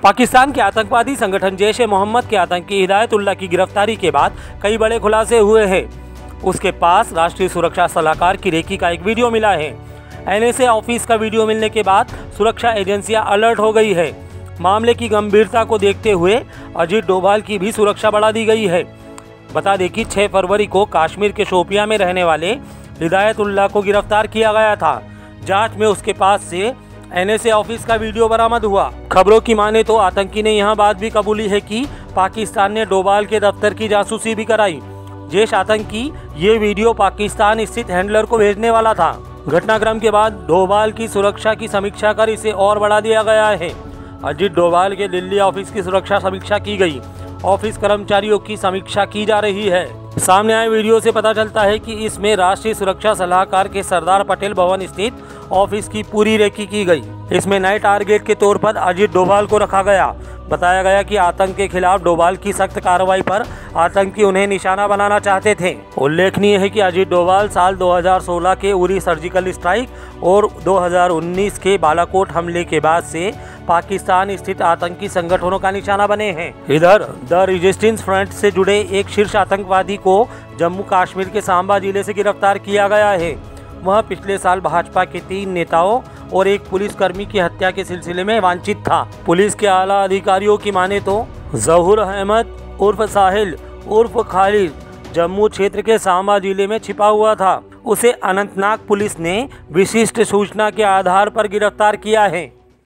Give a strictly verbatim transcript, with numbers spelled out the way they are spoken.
पाकिस्तान के आतंकवादी संगठन जैश ए मोहम्मद के आतंकी हिदायतुल्लाह की गिरफ्तारी के बाद कई बड़े खुलासे हुए हैं। उसके पास राष्ट्रीय सुरक्षा सलाहकार की रेकी का एक वीडियो मिला है। एन एस ए ऑफिस का वीडियो मिलने के बाद सुरक्षा एजेंसियां अलर्ट हो गई है। मामले की गंभीरता को देखते हुए अजीत डोभाल की भी सुरक्षा बढ़ा दी गई है। बता दें कि छह फरवरी को कश्मीर के शोपियां में रहने वाले हिदायतुल्लाह को गिरफ्तार किया गया था। जांच में उसके पास से एन एस ए ऑफिस का वीडियो बरामद हुआ। खबरों की माने तो आतंकी ने यहां बात भी कबूली है कि पाकिस्तान ने डोभाल के दफ्तर की जासूसी भी कराई। जैश आतंकी ये वीडियो पाकिस्तान स्थित हैंडलर को भेजने वाला था। घटनाक्रम के बाद डोभाल की सुरक्षा की समीक्षा कर इसे और बढ़ा दिया गया है। अजीत डोभाल के दिल्ली ऑफिस की सुरक्षा समीक्षा की गई। ऑफिस कर्मचारियों की समीक्षा की जा रही है। सामने आए वीडियो से पता चलता है कि इसमें राष्ट्रीय सुरक्षा सलाहकार के सरदार पटेल भवन स्थित ऑफिस की पूरी रेकी की गई। इसमें नए टारगेट के तौर पर अजीत डोभाल को रखा गया। बताया गया कि आतंक के खिलाफ डोभाल की सख्त कार्रवाई पर आतंकी उन्हें निशाना बनाना चाहते थे। उल्लेखनीय है कि अजीत डोभाल साल दो हज़ार सोलह के उरी सर्जिकल स्ट्राइक और दो हज़ार उन्नीस के बालाकोट हमले के बाद से पाकिस्तान स्थित आतंकी संगठनों का निशाना बने हैं। इधर द रेजिस्टेंस फ्रंट से जुड़े एक शीर्ष आतंकवादी को जम्मू कश्मीर के सांबा जिले से गिरफ्तार किया गया है। वह पिछले साल भाजपा के तीन नेताओं और एक पुलिसकर्मी की हत्या के सिलसिले में वांछित था। पुलिस के आला अधिकारियों की माने तो जहूर अहमद उर्फ साहिल उर्फ खालिद जम्मू क्षेत्र के सांबा जिले में छिपा हुआ था। उसे अनंतनाग पुलिस ने विशिष्ट सूचना के आधार पर गिरफ्तार किया है।